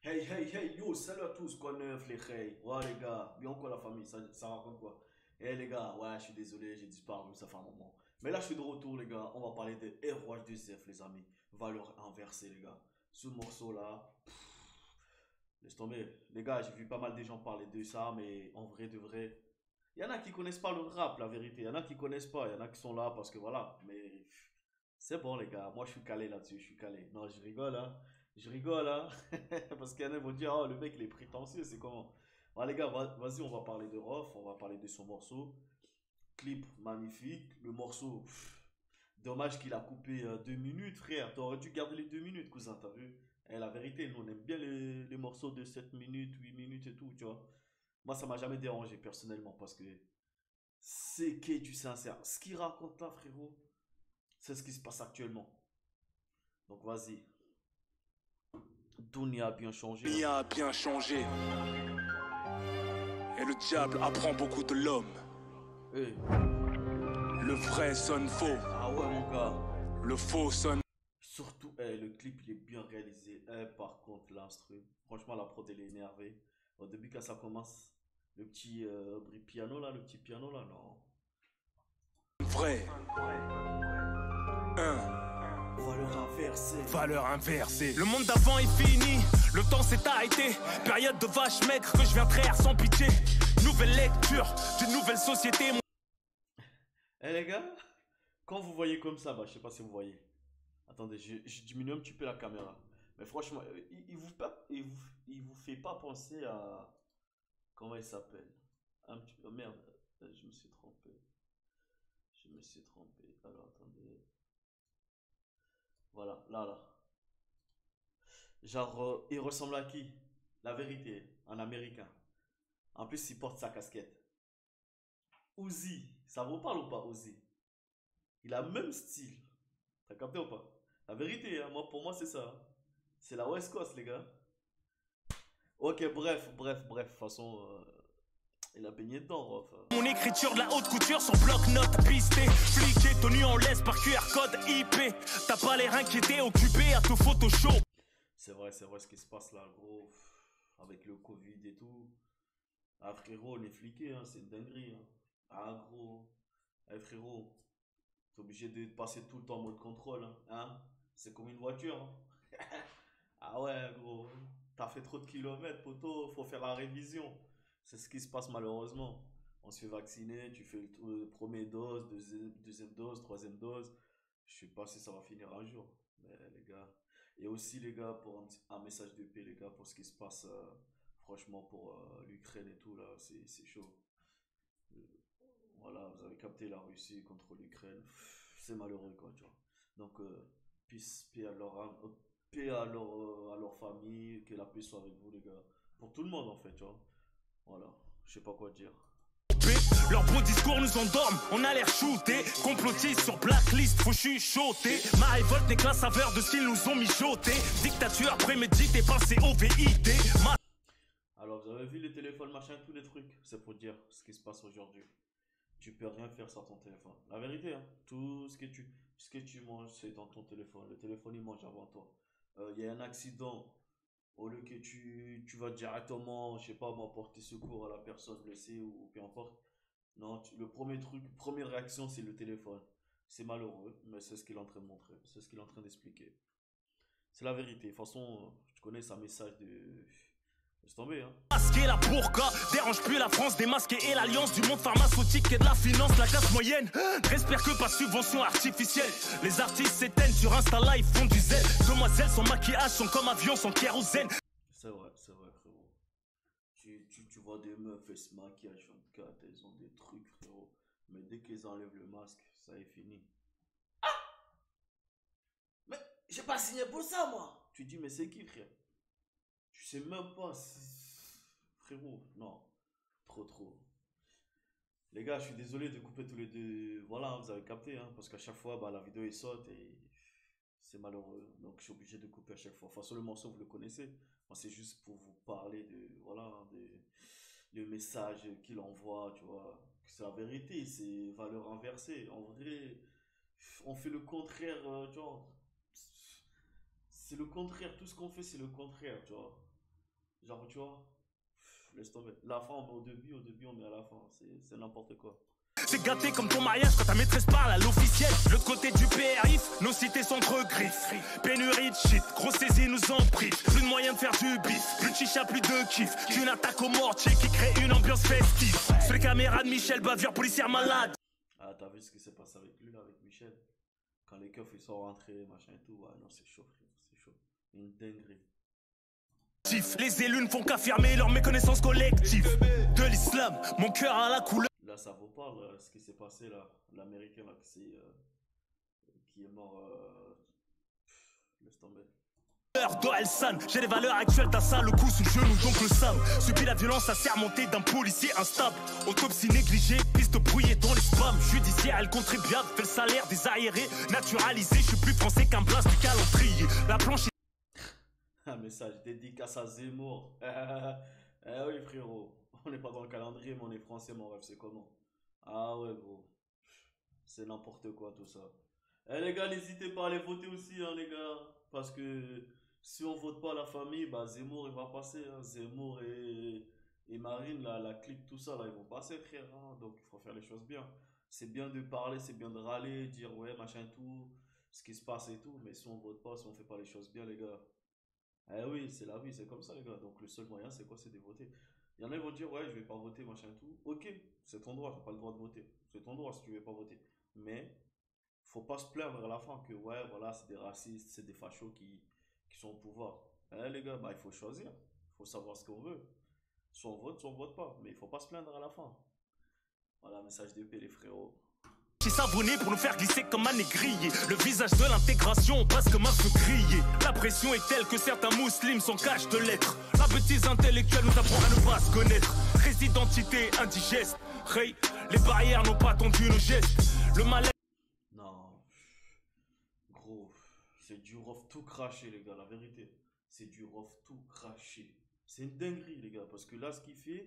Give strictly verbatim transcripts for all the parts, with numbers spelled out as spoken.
Hey, hey, hey, yo, salut à tous, quoi neuf, les hey. Ouais, les gars, bien quoi la famille, ça, ça raconte quoi? Eh, les gars, ouais, je suis désolé, j'ai disparu, ça fait un moment. Mais là, je suis de retour, les gars, on va parler de R H deux F, les amis. Valeur inversée, les gars. Ce morceau-là, laisse tomber. Les gars, j'ai vu pas mal de gens parler de ça, mais en vrai, de vrai, il y en a qui connaissent pas le rap, la vérité. Il y en a qui connaissent pas, il y en a qui sont là parce que voilà. Mais c'est bon, les gars. Moi, je suis calé là-dessus. Je suis calé. Non, je rigole, hein. Je rigole, hein. Parce qu'il y en a qui vont dire, oh, le mec, il est prétentieux. C'est comment? Bon, les gars, va- vas-y, on va parler de Rof. On va parler de son morceau. Clip magnifique. Le morceau, pff, dommage qu'il a coupé euh, deux minutes, frère. T'aurais dû garder les deux minutes, cousin. T'as vu? Eh, la vérité, nous, on aime bien les, les morceaux de sept minutes, huit minutes et tout, tu vois. Moi, ça m'a jamais dérangé, personnellement, parce que c'est que du sincère. Ce qu'il raconte là, frérot, c'est ce qui se passe actuellement. Donc, vas-y. Dunia a bien changé, hein. Dunia a bien changé et le diable apprend beaucoup de l'homme. Eh, Le vrai sonne faux, ah ouais, mon gars. le faux sonne. Surtout, eh, le clip, il est bien réalisé. Eh, par contre, l'instru, franchement, la prod, elle est énervée. Au début, quand ça commence, le petit euh, bruit piano là, le petit piano là, non. Vrai. Un. Valeur inversée. Valeur inversée. Le monde d'avant est fini, le temps s'est arrêté. Période de vache maigre que je viens traire sans pitié. Nouvelle lecture d'une nouvelle société. Eh, les gars, quand vous voyez comme ça, bah, je sais pas si vous voyez. Attendez, je, je diminue un petit peu la caméra. Mais franchement, euh, il, il vous, pas, il, vous, il vous fait pas penser à. Comment il s'appelle? Un petit peu. Oh, merde, euh, je me suis trompé. Je me suis trompé. Alors, attendez. Voilà, là, là. Genre, euh, il ressemble à qui? La vérité, un américain. En plus, il porte sa casquette. Uzi, ça vous parle ou pas, Uzi? Il a le même style. T'as capté ou pas? La vérité, hein, moi, pour moi, c'est ça, hein. C'est la West Coast, les gars. Ok, bref, bref, bref. De toute façon, euh, il a baigné dedans, Rof. Mon écriture de la haute couture sur bloc-notes pisté. Fliqué, tenu en laisse par Q R code I P. T'as pas l'air inquiété, occupé à tout Photoshop. C'est vrai, c'est vrai ce qui se passe là, gros. Avec le Covid et tout. Ah, frérot, on est fliqué, hein, c'est une dinguerie, hein. Ah, gros. Eh, frérot, t'es obligé de passer tout le temps en mode contrôle, hein. Hein. C'est comme une voiture, hein. Ah ouais, gros. T'as fait trop de kilomètres, poteau. Faut faire la révision. C'est ce qui se passe malheureusement. On se fait vacciner, tu fais le, le premier dose, deuxième, deuxième dose, troisième dose. Je sais pas si ça va finir un jour. Mais les gars. Et aussi, les gars, pour un, petit- un message de paix, les gars, pour ce qui se passe, euh, franchement, pour euh, l'Ukraine et tout, là, c'est c'est chaud. Euh, Voilà, vous avez capté la Russie contre l'Ukraine. C'est malheureux, quoi, tu vois. Donc, euh, peace, paix à leur âme, euh, paix à leur, euh, à leur famille, que la paix soit avec vous, les gars. Pour tout le monde, en fait, tu vois. Voilà, je sais pas quoi dire. Leurs beaux discours nous endorment, on a l'air shooté. Complotistes sur blacklist, faut chuchoter. Ma révolte n'est que la saveur de ce qu'ils nous ont mijoté. Dictature préméditée, pensée au V I D. Ma... Alors, vous avez vu les téléphones, machin, tous les trucs. C'est pour dire ce qui se passe aujourd'hui. Tu peux rien faire sans ton téléphone. La vérité, hein. Tout ce que tu, ce que tu manges, c'est dans ton téléphone. Le téléphone, il mange avant toi. Euh, Il y a un accident. Au lieu que tu, tu vas directement, je sais pas moi, porter secours à la personne blessée ou peu importe. Non, tu- le premier truc, première réaction, c'est le téléphone. C'est malheureux, mais c'est ce qu'il est en train de montrer. C'est ce qu'il est en train d'expliquer. C'est la vérité. De toute façon, tu connais sa message de. Laisse tomber, hein. Masquer la burqa, dérange plus la France démasquée et l'alliance du monde pharmaceutique et de la finance, la classe moyenne. J'espère que pas subvention artificielle. Les artistes s'éteignent sur Insta Live, font du zèle. Demoiselles sans maquillage, sont comme avions sans kérosène. C'est vrai, c'est vrai, frérot. Tu, tu, tu vois des meufs, elles se maquillent à vingt-quatre, elles ont des trucs, frérot. Mais dès qu'elles enlèvent le masque, ça est fini. Mais j'ai pas signé pour ça, moi. Tu dis, mais c'est qui, frère? Tu sais même pas si. Frérot, non. Trop, trop. Les gars, je suis désolé de couper tous les deux. Voilà, vous avez capté, hein, parce qu'à chaque fois, bah, la vidéo est saute et c'est malheureux. Donc, je suis obligé de couper à chaque fois. Enfin, sur le morceau, vous le connaissez. Moi, c'est juste pour vous parler de. Voilà, hein, de, le message qu'il envoie, tu vois. C'est la vérité, c'est valeur inversée. En vrai, on fait le contraire, euh, tu vois. C'est le contraire. Tout ce qu'on fait, c'est le contraire, tu vois. Genre, tu vois, laisse tomber. La fin, on met au début, au début, on met à la fin. C'est n'importe quoi. C'est gâté comme ton mariage quand ta maîtresse parle à l'officiel. L'autre côté du P R I F, nos cités sont entre griffes. Pénurie de shit, grosse saisie nous en prive. Plus de moyens de faire du bif, plus de chicha, plus de kiff. Qu'une attaque au mortier qui crée une ambiance festive. Sur les caméras de Michel, bavure policière malade. Ah, t'as vu ce qui s'est passé avec lui, là, avec Michel? Quand les keufs, ils sont rentrés, machin et tout. Ouais, non, c'est chaud, frère, c'est chaud. Une dinguerie. Les élus ne font qu'affirmer leur méconnaissance collective de l'islam, mon cœur à la couleur. Là, ça vous parle, là, ce qui s'est passé, là. L'américain, là, qui, est, euh, qui est mort. Euh... Laisse tomber. D'Orelsan, j'ai les valeurs actuelles, t'as ça, le coup sous le genou, donc le Sam. Subit la violence assermentée d'un policier instable. Autopsie négligée, piste brouillée dans les spams. Judiciaire, elle contribuable, fait le salaire des arriérés. Naturalisé, je suis plus français qu'un blast du calendrier. La planche. Un message dédicace à Zemmour. Eh oui, frérot. On n'est pas dans le calendrier, mais on est français, mon rêve, c'est comment? Ah ouais, gros. C'est n'importe quoi, tout ça. Eh les gars, n'hésitez pas à aller voter aussi, hein, les gars. Parce que si on vote pas la famille, bah Zemmour, il va passer. Hein. Zemmour et, et Marine, la, la clique, tout ça, là, ils vont passer, frère. Hein. Donc, il faut faire les choses bien. C'est bien de parler, c'est bien de râler, dire ouais, machin, tout, ce qui se passe et tout. Mais si on vote pas, si on fait pas les choses bien, les gars. Eh oui, c'est la vie, c'est comme ça, les gars. Donc, le seul moyen, c'est quoi? C'est de voter. Il y en a qui vont dire, ouais, je vais pas voter, machin et tout. Ok, c'est ton droit, t'as pas le droit de voter. C'est ton droit si tu veux pas voter. Mais, faut pas se plaindre à la fin que, ouais, voilà, c'est des racistes, c'est des fachos qui, qui sont au pouvoir. Eh les gars, bah, il faut choisir. Il faut savoir ce qu'on veut. Soit on vote, soit on vote pas. Mais il faut pas se plaindre à la fin. Voilà, message d'épée, les frérots. J'ai savonné pour nous faire glisser comme un négrier. Le visage de l'intégration passe comme un feu grillé. La pression est telle que certains musulmans s'en cachent de l'être. La bêtise intellectuelle nous apprend à ne pas se connaître. Résidentité indigeste. Hey, les barrières n'ont pas tendu nos gestes. Le mal. Non. Gros, c'est du rough tout craché, les gars, la vérité. C'est du rough tout craché. C'est une dinguerie, les gars, parce que là, ce qu'il fait,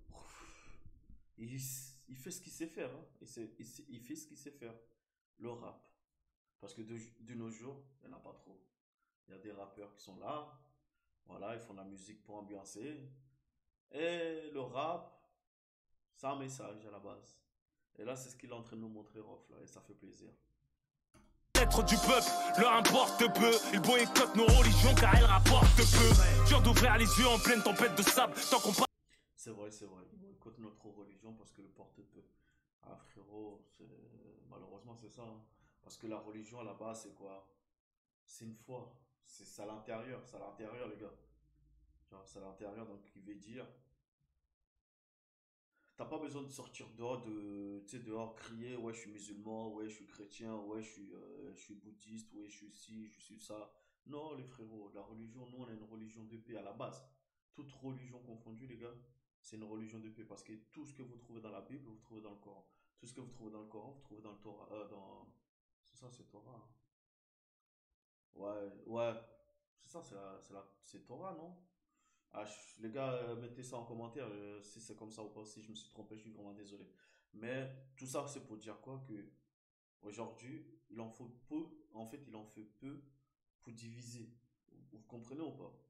il, il fait ce qu'il sait faire. Hein. Il, sait, il, sait, il fait ce qu'il sait faire. Le rap. Parce que de, de nos jours, il n'y en a pas trop. Il y a des rappeurs qui sont là. Voilà, ils font de la musique pour ambiancer. Et le rap, c'est un message à la base. Et là, c'est ce qu'il est en train de nous montrer, Rof, là, et ça fait plaisir. Être du peuple, leur importe peu. Ils boycottent nos religions car elles rapportent peu. Dur d'ouvrir les yeux en pleine tempête de sable. Tant qu'on parle. C'est vrai, c'est vrai. Ils boycottent notre religion parce que le porte peu. Ah, frérot, malheureusement, c'est ça. Hein. Parce que la religion, à la base, c'est quoi? C'est une foi. C'est à l'intérieur. C'est à l'intérieur, les gars. C'est à l'intérieur, donc il veut dire. T'as pas besoin de sortir dehors, de, tu sais, dehors crier, ouais, je suis musulman, ouais, je suis chrétien, ouais, je suis, euh, je suis bouddhiste, ouais, je suis ci, je suis ça. Non, les frérots, la religion, nous, on a une religion de paix à la base. Toute religion confondue, les gars, c'est une religion de paix. Parce que tout ce que vous trouvez dans la Bible, vous trouvez dans le Coran. Tout ce que vous trouvez dans le Coran, vous trouvez dans le Torah. Euh, dans... C'est ça, c'est Torah. Hein. Ouais, ouais. C'est ça, c'est la, c'est la, c'est Torah, non? Ah, je- les gars, euh, mettez ça en commentaire euh, si c'est comme ça ou pas. Si je me suis trompé, je suis vraiment désolé. Mais tout ça, c'est pour dire quoi que aujourd'hui, il en faut peu. En fait, il en fait peu pour diviser. Vous, vous comprenez ou pas?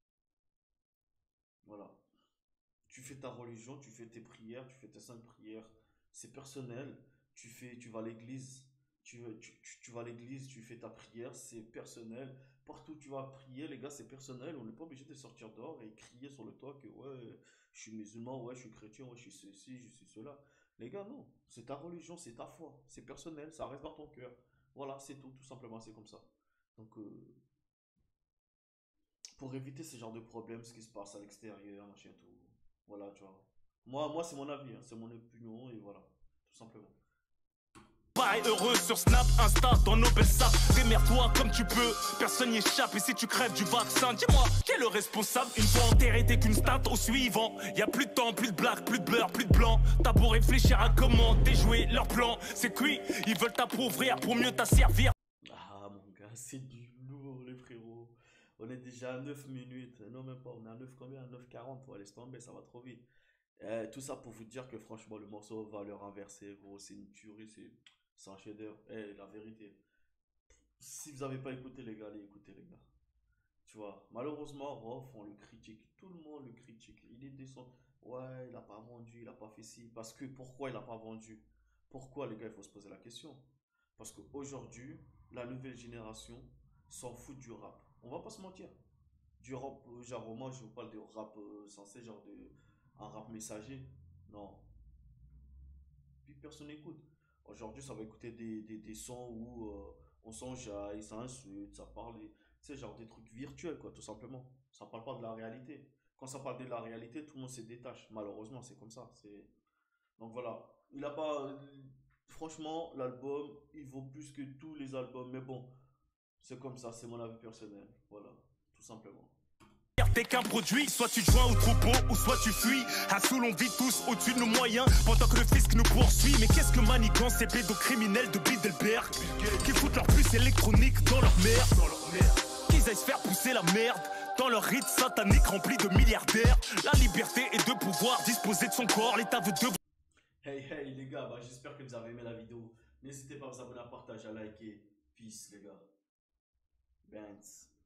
Voilà. Tu fais ta religion, tu fais tes prières, tu fais tes saintes prières. C'est personnel. Tu fais, tu vas à l'église. Tu, tu, tu- tu vas à l'église, tu fais ta prière, c'est personnel. Partout où tu vas prier, les gars, c'est personnel. On n'est pas obligé de sortir dehors et crier sur le toit que ouais, je suis musulman, ouais, je suis chrétien, ouais, je suis ceci, je suis cela. Les gars, non. C'est ta religion, c'est ta foi. C'est personnel, ça reste dans ton cœur. Voilà, c'est tout, tout simplement, c'est comme ça. Donc, euh, pour éviter ce genre de problème, ce qui se passe à l'extérieur, machin, tout. Voilà, tu vois. Moi, moi c'est mon avis, hein, c'est mon opinion, et voilà, tout simplement. Pareil heureux sur Snap, Insta, dans nos belles sapes. Démerde-toi comme tu peux, personne n'y échappe. Et si tu crèves du vaccin, dis-moi, qui est le responsable? Une fois enterré, t'es qu'une stat au suivant. Y a plus de temps, plus de blagues, plus de beurre, plus de blanc. T'as beau réfléchir à comment déjouer leur plan. C'est cuit, ils veulent t'appauvrir pour mieux t'asservir. Ah, mon gars, c'est du lourd, les frérots. On est déjà à neuf minutes. Non, même pas, on est à neuf combien? À neuf quarante, ouais, laisse tomber, ça va trop vite. Eh, tout ça pour vous dire que franchement, le morceau va le renverser, gros. C'est une tuerie, c'est c'est un chef-d'œuvre. Eh, la vérité. Si vous n'avez pas écouté, les gars, allez écouter, les gars. Tu vois, malheureusement, Rof, on le critique. Tout le monde le critique. Il est descendu. Ouais, il a pas vendu, il a pas fait ci. Parce que pourquoi il a pas vendu? Pourquoi, les gars, il faut se poser la question. Parce qu'aujourd'hui, la nouvelle génération s'en fout du rap. On va pas se mentir. Du rap, euh, genre, moi, je vous parle de rap euh, sensé, genre de un rap messager. Non, plus personne n'écoute. Aujourd'hui, ça va écouter des, des, des sons où euh, on s'enjaille, ça insulte, ça parle, tu sais, genre des trucs virtuels, quoi, tout simplement. Ça parle pas de la réalité. Quand ça parle de la réalité, tout le monde se détache. Malheureusement, c'est comme ça. C'est... Donc voilà. Il a pas. euh, Franchement, l'album, il vaut plus que tous les albums. Mais bon, c'est comme ça, c'est mon avis personnel. Voilà, tout simplement. T'es qu'un produit, soit tu te joins au troupeau ou soit tu fuis. À Soul on vit tous au-dessus de nos moyens pendant que le fisc nous poursuit. Mais qu'est-ce que manigance ces pédocriminels de Bilderberg qui foutent leur puce électronique dans leur merde, dans leur merde. Qu'ils aillent se faire pousser la merde dans leur rite satanique rempli de milliardaires. La liberté est de pouvoir disposer de son corps, l'État veut de... Hey, hey, les gars, bah, j'espère que vous avez aimé la vidéo. N'hésitez pas à vous abonner, à partager, à liker. Peace, les gars. Banks.